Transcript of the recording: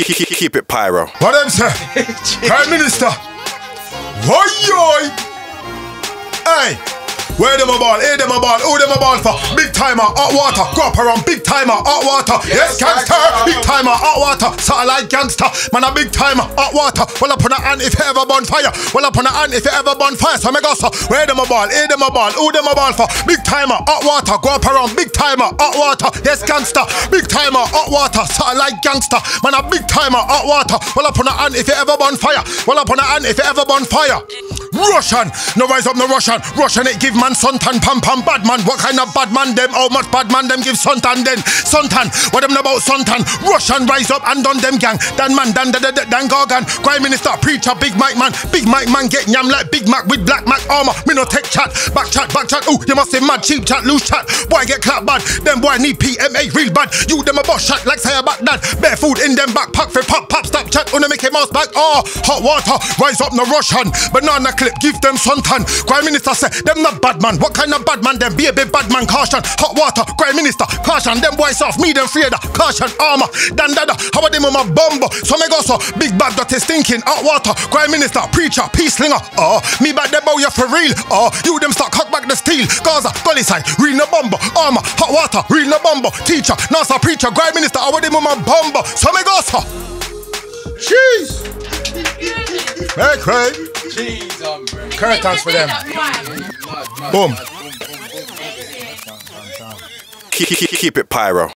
Keep it pyro. What them say? Prime Minister. Oi. Hey. Where them a ball? Hey them a ball? Who them a ball for? Big timer, hot water. Go up around big timer, hot water. Yes, gangster. Big timer, hot water. Satellite gangster. Man a big timer, hot water. Well up on a hand if you ever burn fire. Well up on a hand if you ever burn fire. So me go so. Where them a ball? Hey them a ball? Who them a ball for? Big timer, hot water. Go up around big timer, hot water. Yes, gangster. Big timer, hot water. Satellite gangster. Man a big timer, hot water. Well up on a hand if you ever burn fire. Well up on a hand if you ever burn fire. Russian, no rise up, no Russian. Russian it give man suntan, pam pam bad man. What kind of bad man them? How much bad man them give suntan then? Suntan, what them know about suntan? Russian rise up and done them gang. Dan man, dan Gorgon. Prime Minister, preacher, Big Mike man. Big Mike man get yam like Big Mac with Black Mac armor. Me no take chat, back chat. Ooh, you must say mad, cheap chat, loose chat. Boy get clap bad. Them boy need PMA real bad. You them a boss shot like say about that. Bare food in them backpack for pop stop chat. Wanna make a mouse back. Oh, hot water, rise up no Russian. Banana clip, give them suntan. Prime Minister say them not bad man. What kind of bad man them? Be a big bad man, caution. Hot water, Prime Minister, caution. Them boys off, me them afraid. Caution, armor, dada. How are them on my bumbo? So me go so, big bad dirty stinking. Hot water, Prime Minister, preacher, peace slinger. Oh, me bad them bow you for real. Oh, you them start cock back the steel. Gaza, gully side, real no bumbo. Armor, hot water, real no bumbo. Teacher, NASA, preacher, Prime Minister, how are them on my bumbo? So me go so. Jeez. Hey, Craig. Curtains for them. Boom. Keep it pyro.